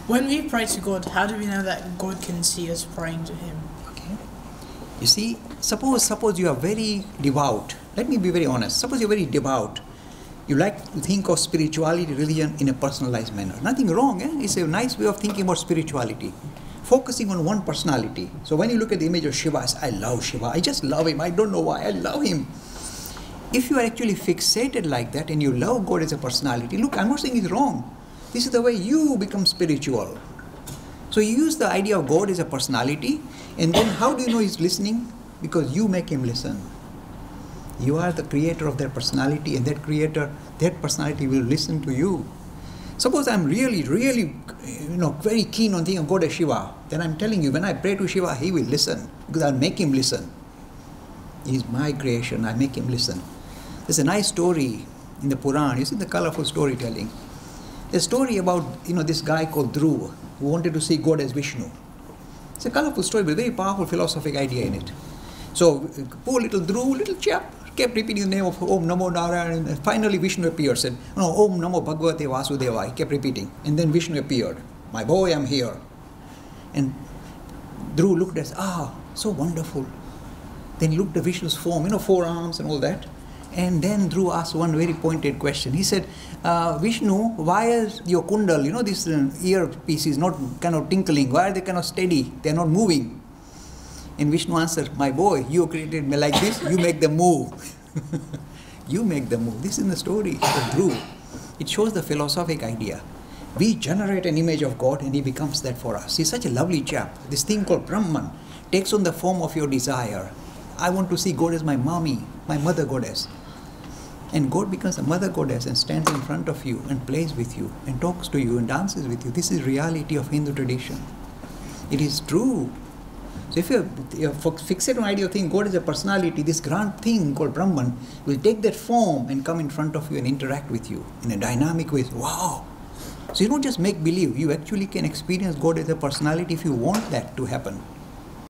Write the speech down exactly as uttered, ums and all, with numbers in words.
When we pray to God, how do we know that God can see us praying to Him? Okay. You see, suppose suppose you are very devout. Let me be very honest. Suppose you're very devout. You like to think of spirituality, religion in a personalized manner. Nothing wrong. Eh? It's a nice way of thinking about spirituality. Focusing on one personality. So when you look at the image of Shiva, I say, I love Shiva. I just love him. I don't know why. I love him. If you are actually fixated like that and you love God as a personality, look, I'm not saying it's wrong. This is the way you become spiritual. So you use the idea of God as a personality, and then how do you know He's listening? Because you make Him listen. You are the creator of that personality, and that creator, that personality will listen to you. Suppose I'm really, really, you know, very keen on thinking of God as Shiva. Then I'm telling you, when I pray to Shiva, He will listen, because I'll make Him listen. He's my creation. I make Him listen. There's a nice story in the Puran. You see the colorful storytelling. A story about, you know, this guy called Dhruva who wanted to see God as Vishnu. It's a colorful story with a very powerful philosophic idea in it. So poor little Dhruva, little chap, kept repeating the name of Om Namo Narayana, and finally Vishnu appeared, said, no, Om Namo Bhagavate Vasudeva. He kept repeating. And then Vishnu appeared. My boy, I'm here. And Dhruva looked at, ah, so wonderful. Then he looked at Vishnu's form, you know, four arms and all that. And then Dhruva asked one very pointed question. He said, uh, Vishnu, why is your kundal, you know, this uh, earpiece is not kind of tinkling? Why are they kind of steady? They're not moving. And Vishnu answered, my boy, you created me like this, you make them move. You make them move. This is the story of Dhruva. It shows the philosophic idea. We generate an image of God and He becomes that for us. He's such a lovely chap. This thing called Brahman takes on the form of your desire. I want to see God as my mommy, my mother goddess. And God becomes a mother goddess and stands in front of you and plays with you and talks to you and dances with you. This is reality of Hindu tradition. It is true. So if you're, you're fixated on the idea of thinking God is a personality, this grand thing called Brahman will take that form and come in front of you and interact with you in a dynamic way. Wow! So you don't just make believe, you actually can experience God as a personality if you want that to happen.